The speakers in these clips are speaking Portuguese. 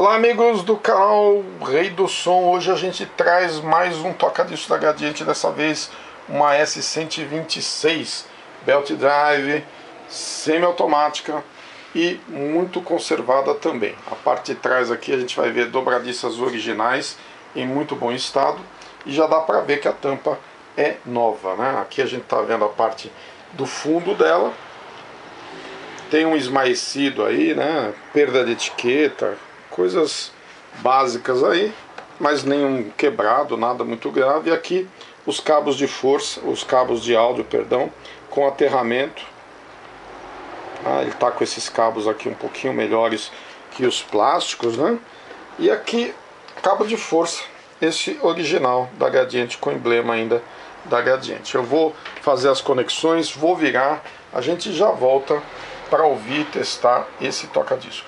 Olá amigos do canal Rei do Som. Hoje a gente traz mais um toca-disco da Gradiente, dessa vez uma S126 Belt Drive semi-automática e muito conservada também. A parte de trás aqui a gente vai ver dobradiças originais em muito bom estado e já dá para ver que a tampa é nova, né? Aqui a gente está vendo a parte do fundo dela, tem um esmaecido aí, né? Perda de etiqueta, coisas básicas aí, mas nenhum quebrado, nada muito grave. E aqui os cabos de força, os cabos de áudio, perdão, com aterramento. Ele tá com esses cabos aqui um pouquinho melhores que os plásticos, né? E aqui cabo de força, esse original da Gradiente, com emblema ainda da Gradiente. Eu vou fazer as conexões, vou virar, a gente já volta para ouvir e testar esse toca-discos.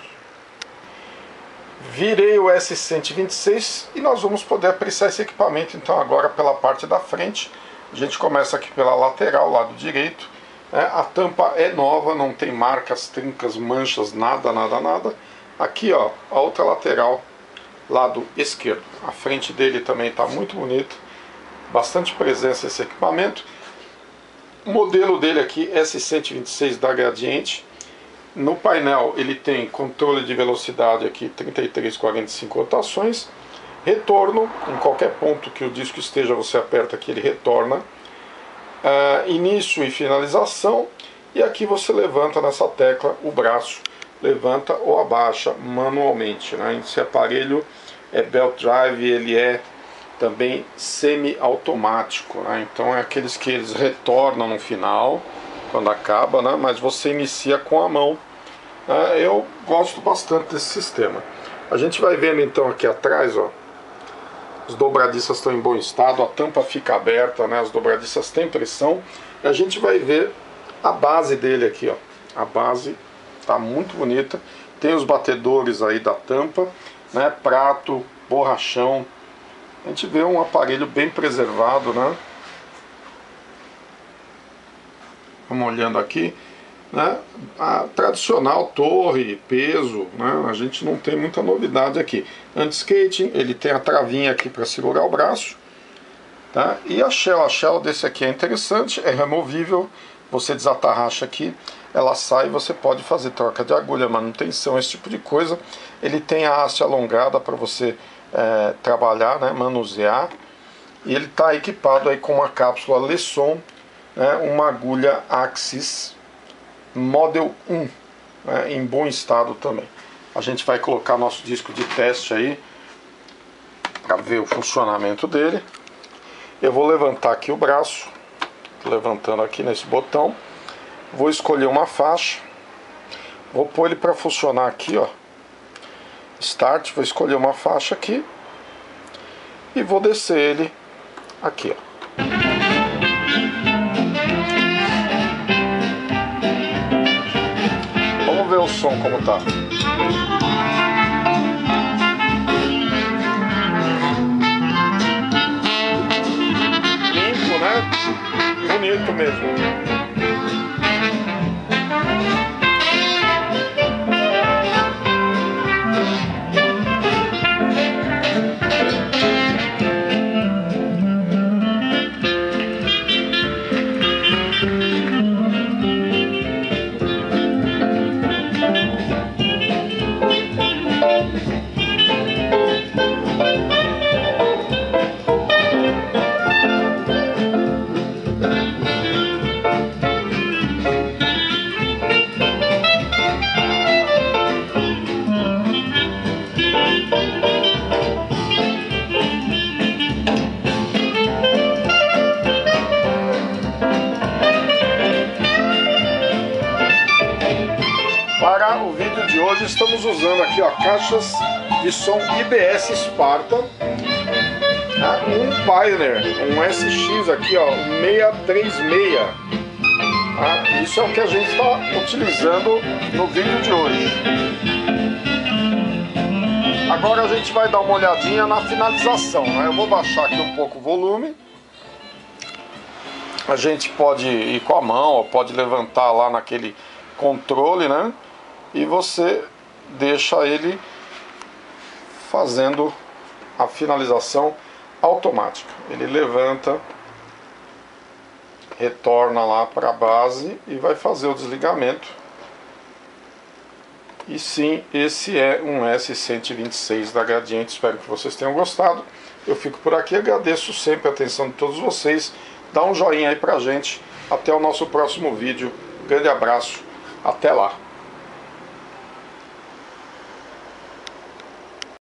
Virei o S126 e nós vamos poder apreciar esse equipamento então agora pela parte da frente. A gente começa aqui pela lateral, lado direito. A tampa é nova, não tem marcas, trincas, manchas, nada. Aqui ó, a outra lateral, lado esquerdo. A frente dele também está muito bonito, bastante presença esse equipamento. O modelo dele aqui, S126 da Gradiente. No painel ele tem controle de velocidade aqui, 3345 rotações, retorno, em qualquer ponto que o disco esteja você aperta aqui, ele retorna, início e finalização, e aqui você levanta nessa tecla o braço, levanta ou abaixa manualmente, né? Esse aparelho é Belt Drive, ele é também semi-automático, né? Então é aqueles que eles retornam no final, quando acaba, né? Mas você inicia com a mão. Eu gosto bastante desse sistema. A gente vai vendo então aqui atrás, ó, as dobradiças estão em bom estado, a tampa fica aberta, né? As dobradiças têm pressão. E a gente vai ver a base dele aqui, ó. A base tá muito bonita. Tem os batedores aí da tampa, né? Prato, borrachão. A gente vê um aparelho bem preservado, né? Vamos olhando aqui, né? A tradicional torre, peso, né? A gente não tem muita novidade aqui. Anti-skating, ele tem a travinha aqui para segurar o braço, tá? E a shell desse aqui é interessante, é removível, você desatarracha aqui, ela sai e você pode fazer troca de agulha, manutenção, esse tipo de coisa. Ele tem a haste alongada para você trabalhar, né? Manusear, e ele está equipado aí com uma cápsula Lesson, uma agulha Axis Model 1, né, em bom estado também. A gente vai colocar nosso disco de teste aí para ver o funcionamento dele. Eu vou levantar aqui o braço, levantando aqui nesse botão, vou escolher uma faixa, vou pôr ele para funcionar aqui, ó, Start, vou escolher uma faixa aqui e vou descer ele aqui, ó. Vamos ver o som como tá. Limpo, né? Bonito mesmo. Para o vídeo de hoje estamos usando aqui, ó, caixas de som IBS Sparta, um Pioneer, um SX aqui, ó, 636. Isso é o que a gente está utilizando no vídeo de hoje. Agora a gente vai dar uma olhadinha na finalização, né? Eu vou baixar aqui um pouco o volume. A gente pode ir com a mão, ou pode levantar lá naquele controle, né? E você deixa ele fazendo a finalização automática. Ele levanta, retorna lá para a base e vai fazer o desligamento. E sim, esse é um S126 da Gradiente. Espero que vocês tenham gostado. Eu fico por aqui, agradeço sempre a atenção de todos vocês. Dá um joinha aí pra gente. Até o nosso próximo vídeo. Grande abraço, até lá.